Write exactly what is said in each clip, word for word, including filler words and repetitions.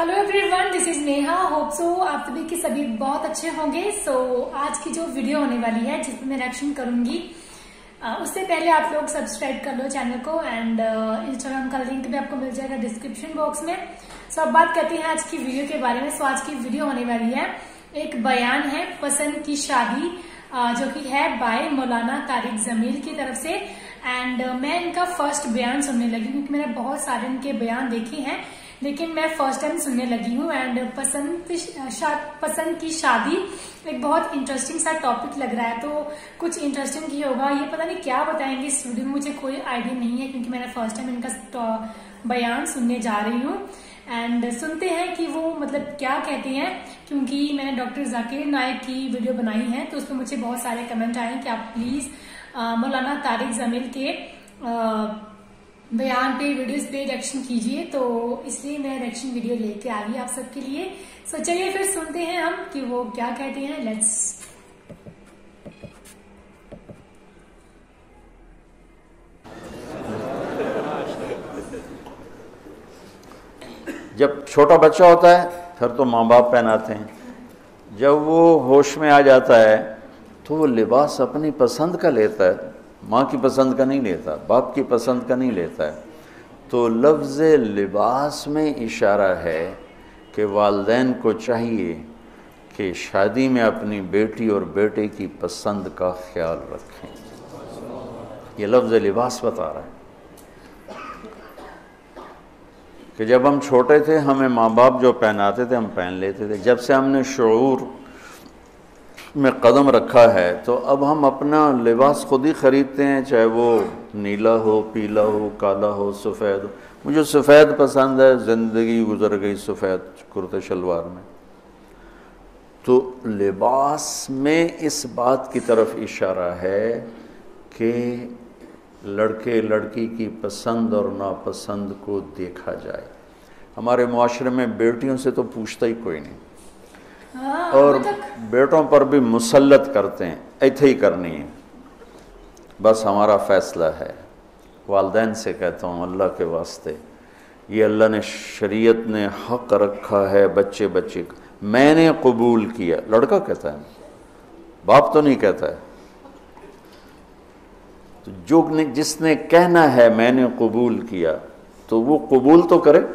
Hello everyone, this is Neha. Hope so आप सभी के सभी बहुत अच्छे होंगे। सो so, आज की जो वीडियो होने वाली है जिसमें मैं रिएक्शन करूंगी, uh, उससे पहले आप लोग सब्सक्राइब कर लो चैनल को एंड इंस्टाग्राम का लिंक भी आपको मिल जाएगा डिस्क्रिप्शन बॉक्स में। सो so, अब बात करते हैं आज की वीडियो के बारे में। सो so, आज की वीडियो होने वाली है, एक बयान है पसंद की शादी, uh, जो कि है बाय मौलाना तारिक जमील की तरफ से। एंड uh, मैं इनका फर्स्ट बयान सुनने लगी क्योंकि मैंने बहुत सारे इनके बयान देखे हैं, लेकिन मैं फर्स्ट टाइम सुनने लगी हूँ। एंड पसंद शा, पसंद की शादी एक बहुत इंटरेस्टिंग सा टॉपिक लग रहा है, तो कुछ इंटरेस्टिंग ही होगा। ये पता नहीं क्या बताएंगे इस वीडियो में, मुझे कोई आइडिया नहीं है क्योंकि मैंने फर्स्ट टाइम इनका बयान सुनने जा रही हूँ। एंड सुनते हैं कि वो मतलब क्या कहते हैं, क्योंकि मैंने डॉक्टर जाकिर नायक की वीडियो बनाई है तो उसमें मुझे बहुत सारे कमेंट आए कि आप प्लीज मौलाना तारिक जमील के आ, बयान पे वीडियोस पे रिएक्शन कीजिए, तो इसलिए मैं रिएक्शन वीडियो लेके आ गई आप सबके लिए। सो चलिए फिर सुनते हैं हम कि वो क्या कहते हैं। लेट्स जब छोटा बच्चा होता है फिर तो माँ बाप पहनाते हैं, जब वो होश में आ जाता है तो वो लिबास अपनी पसंद का लेता है, माँ की पसंद का नहीं लेता, बाप की पसंद का नहीं लेता है। तो लफ्ज़ लिबास में इशारा है कि वालिदैन को चाहिए कि शादी में अपनी बेटी और बेटे की पसंद का ख्याल रखें। ये लफ्ज़ लिबास बता रहा है कि जब हम छोटे थे हमें माँ बाप जो पहनाते थे हम पहन लेते थे। जब से हमने शऊर में कदम रखा है तो अब हम अपना लिबास खुद ही ख़रीदते हैं, चाहे वो नीला हो, पीला हो, काला हो, सफ़ेद हो। मुझे सफ़ेद पसंद है, ज़िंदगी गुजर गई सफ़ेद कुर्ते शलवार में। तो लिबास में इस बात की तरफ इशारा है कि लड़के लड़की की पसंद और नापसंद को देखा जाए। हमारे मुआशरे में बेटियों से तो पूछता ही कोई नहीं, हाँ, और बेटों पर भी मुसल्लत करते हैं, ऐसे ही करनी है, बस हमारा फैसला है। वालिदैन से कहता हूँ अल्लाह के वास्ते, ये अल्लाह ने शरीयत ने हक़ रखा है बच्चे बच्चे का, मैंने कबूल किया। लड़का कहता है, बाप तो नहीं कहता है। तो जो जिसने कहना है मैंने कबूल किया तो वो कबूल तो करे।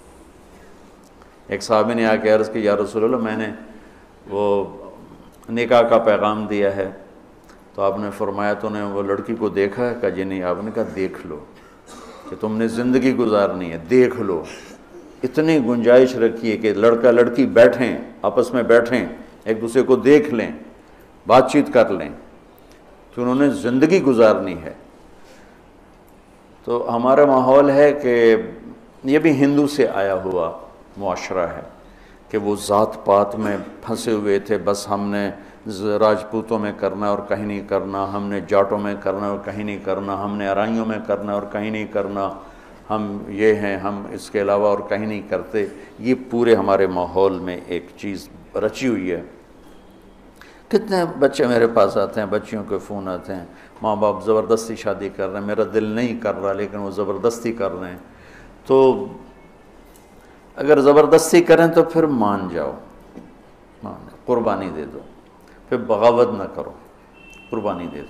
एक साहबी ने आके अर्ज़ की, या रसूलल्लाह मैंने वो निकाह का पैगाम दिया है, तो आपने फरमाया तूने वो लड़की को देखा है? कहा जी नहीं। आपने कहा देख लो, कि तुमने ज़िंदगी गुजारनी है, देख लो। इतनी गुंजाइश रखी है कि लड़का लड़की बैठें, आपस में बैठें, एक दूसरे को देख लें, बातचीत कर लें, तो उन्होंने ज़िंदगी गुजारनी है। तो हमारा माहौल है कि ये भी हिंदू से आया हुआ मुआशरा है कि वो ज़ात पात में फंसे हुए थे, बस हमने राजपूतों में करना और कहीं नहीं करना, हमने जाटों में करना और कहीं नहीं करना, हमने अराइयों में करना और कहीं नहीं करना, हम ये हैं, हम इसके अलावा और कहीं नहीं करते। ये पूरे हमारे माहौल में एक चीज़ रची हुई है। कितने बच्चे मेरे पास आते हैं, बच्चियों के फ़ोन आते हैं, माँ बाप ज़बरदस्ती शादी कर रहे हैं, मेरा दिल नहीं कर रहा लेकिन वो ज़बरदस्ती कर रहे हैं। तो अगर ज़बरदस्ती करें तो फिर मान जाओ, मान कुर्बानी दे दो, फिर बगावत ना करो, कुर्बानी दे दो।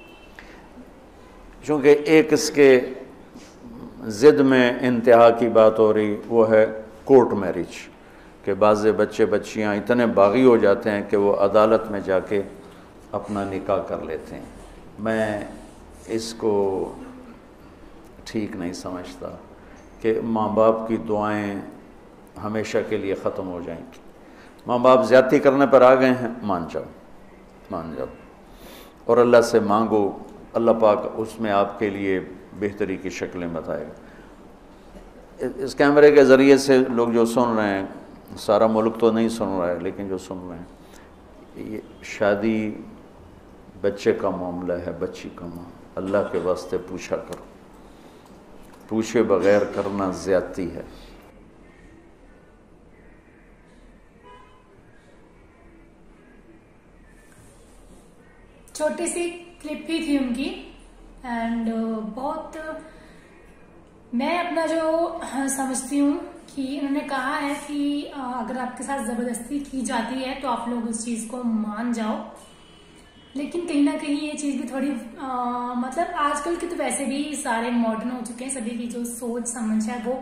क्योंकि एक इसके ज़िद में इंतहा की बात हो रही, वो है कोर्ट मैरिज, कि बाज़े बच्चे बच्चियां इतने बागी हो जाते हैं कि वो अदालत में जाके अपना निकाह कर लेते हैं। मैं इसको ठीक नहीं समझता कि माँ बाप की दुआएं हमेशा के लिए ख़त्म हो जाएंगी। माँ बाप ज़्यादती करने पर आ गए हैं, मान जाओ, मान जाओ और अल्लाह से मांगो, अल्लाह पाक उसमें आपके लिए बेहतरी की शक्लें बताएगा। इस कैमरे के ज़रिए से लोग जो सुन रहे हैं, सारा मुल्क तो नहीं सुन रहा है लेकिन जो सुन रहे हैं, ये शादी बच्चे का मामला है, बच्ची का मामला। अल्लाह के वास्ते पूछा करो, पूछे बगैर करना ज़्यादती है। छोटी सी क्लिप ही थी उनकी एंड बहुत मैं अपना जो समझती हूँ कि उन्होंने कहा है कि अगर आपके साथ जबरदस्ती की जाती है तो आप लोग उस चीज को मान जाओ। लेकिन कहीं ना कहीं ये चीज भी थोड़ी आ, मतलब आजकल के तो वैसे भी सारे मॉडर्न हो चुके हैं, सभी की जो सोच समझ है वो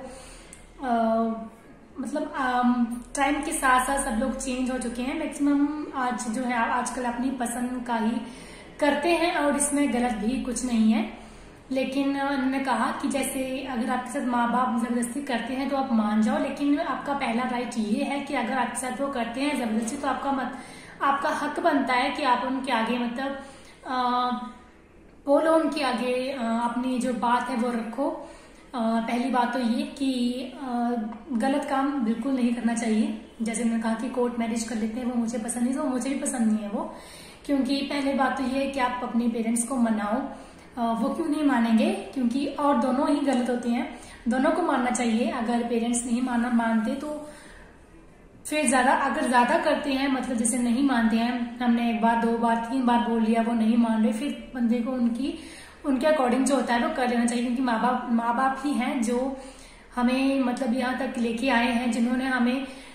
आ, मतलब टाइम के साथ साथ सब लोग चेंज हो चुके हैं। मैक्सिमम आज जो है आजकल अपनी पसंद का ही करते हैं और इसमें गलत भी कुछ नहीं है। लेकिन उन्होंने कहा कि जैसे अगर आपके साथ माँ बाप जबरदस्ती करते हैं तो आप मान जाओ, लेकिन आपका पहला राइट ये है कि अगर आपके साथ वो करते हैं जबरदस्ती तो आपका मत आपका हक बनता है कि आप उनके आगे मतलब आ, बोलो उनके आगे आ, अपनी जो बात है वो रखो। आ, पहली बात तो ये कि आ, गलत काम बिल्कुल नहीं करना चाहिए। जैसे मैंने कहा कि कोर्ट मैरिज कर लेते हैं, वो मुझे पसंद नहीं, तो मुझे भी पसंद नहीं है वो। क्योंकि पहली बात तो ये है कि आप अपने पेरेंट्स को मनाओ, आ, वो क्यों नहीं मानेंगे, क्योंकि और दोनों ही गलत होते हैं, दोनों को मानना चाहिए। अगर पेरेंट्स नहीं माना मानते तो फिर ज्यादा अगर ज्यादा करते हैं मतलब जैसे नहीं मानते हैं, हमने एक बार दो बार तीन बार बोल लिया, वो नहीं मान रहे, फिर बंदे को उनकी उनके अकॉर्डिंग जो होता है वो कर लेना चाहिए। क्योंकि माँ बाप माँ बाप ही हैं जो हमें मतलब यहाँ तक लेके आए हैं, जिन्होंने हमें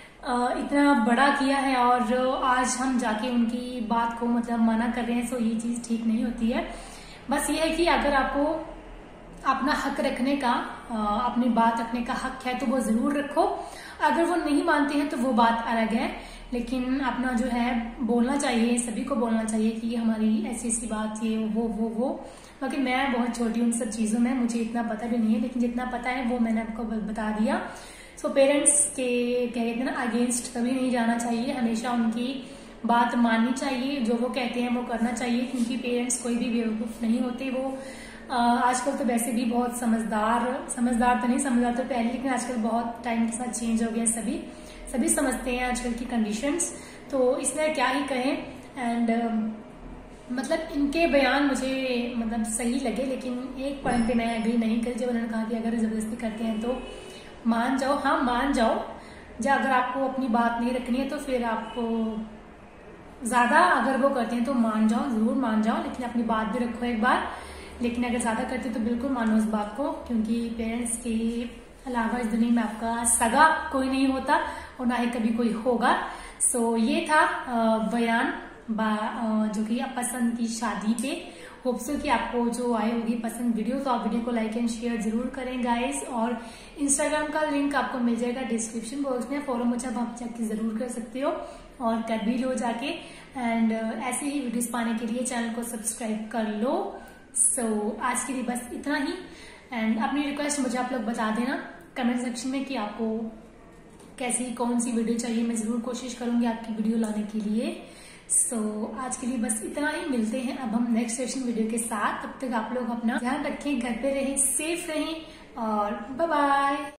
इतना बड़ा किया है, और आज हम जाके उनकी बात को मतलब मना कर रहे हैं, तो ये चीज ठीक नहीं होती है। बस ये है कि अगर आपको अपना हक रखने का, अपनी बात रखने का हक है तो वो जरूर रखो। अगर वो नहीं मानते हैं तो वो बात अलग है, लेकिन अपना जो है बोलना चाहिए, सभी को बोलना चाहिए कि ये हमारी ऐसी ऐसी बात, ये वो वो वो बाकी मैं बहुत छोटी हूँ उन सब चीजों में, मुझे इतना पता भी नहीं है, लेकिन जितना पता है वो मैंने आपको बता दिया। सो पेरेंट्स के क्या कहते हैं ना, अगेंस्ट कभी नहीं जाना चाहिए, हमेशा उनकी बात माननी चाहिए, जो वो कहते हैं वो करना चाहिए। क्योंकि पेरेंट्स कोई भी बेवकूफ नहीं होते, वो आजकल तो वैसे भी बहुत समझदार समझदार तो नहीं, समझदार तो पहले, लेकिन आजकल बहुत टाइम के साथ चेंज हो गया, सभी सभी समझते हैं आजकल की कंडीशंस, तो इसलिए क्या ही कहें। एंड uh, मतलब इनके बयान मुझे मतलब सही लगे, लेकिन एक पॉइंट पे मैं एग्री नहीं करी, जब उन्होंने कहा कि अगर जबरदस्ती करते हैं तो मान जाओ। हाँ मान जाओ, जब अगर आपको अपनी बात नहीं रखनी है तो फिर आपको ज्यादा अगर वो करते हैं तो मान जाओ, जरूर मान जाओ, लेकिन अपनी बात भी रखो एक बार। लेकिन अगर ज्यादा करते तो बिल्कुल मानो उस बात को, क्योंकि पेरेंट्स के अलावा इस दुनिया में आपका सगा कोई नहीं होता और ना ही कभी कोई होगा। सो ये था बयान जो कि पसंद की शादी पे। होप सो कि आपको जो आए होगी पसंद वीडियो, तो आप वीडियो को लाइक एंड शेयर जरूर करें गाइस। और इंस्टाग्राम का लिंक आपको मिल जाएगा डिस्क्रिप्शन बॉक्स में, फॉलो मुझे आप जाके जरूर कर सकते हो और कर भी लो जाके। एंड ऐसे ही वीडियोस पाने के लिए चैनल को सब्सक्राइब कर लो। सो so, आज के लिए बस इतना ही। एंड अपनी रिक्वेस्ट मुझे आप लोग बता देना कमेंट सेक्शन में कि आपको कैसी कौन सी वीडियो चाहिए, मैं जरूर कोशिश करूंगी आपकी वीडियो लाने के लिए। सो so, आज के लिए बस इतना ही, मिलते हैं अब हम नेक्स्ट सेशन वीडियो के साथ। तब तक आप लोग अपना ध्यान रखें, घर पे रहें, सेफ रहें और बाय बाय।